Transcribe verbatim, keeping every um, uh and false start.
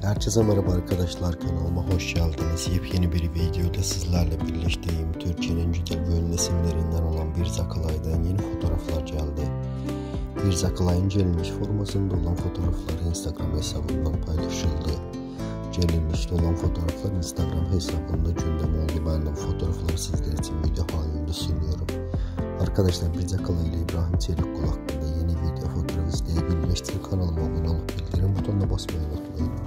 Herkese merhaba arkadaşlar, kanalıma hoş geldiniz. Yepyeni bir video ile sizlerle birleştiğim Türkiye'nin güzel ve ünlü isimlerinden olan Birza Kalay'dan yeni fotoğraflar geldi. Birza Kalay'ın gelinmiş formasında olan fotoğrafları Instagram hesabından paylaşıldı. Gelinmişte olan fotoğraflar Instagram hesabında gündem oldu. Ben de bu fotoğrafları sizler için video halinde sunuyorum. Arkadaşlar, Birza Kalay ile İbrahim Çelikkol hakkında yeni video fotoğraf izleyebilmek için kanalıma abone olup bildirim butonuna basmayı unutmayın.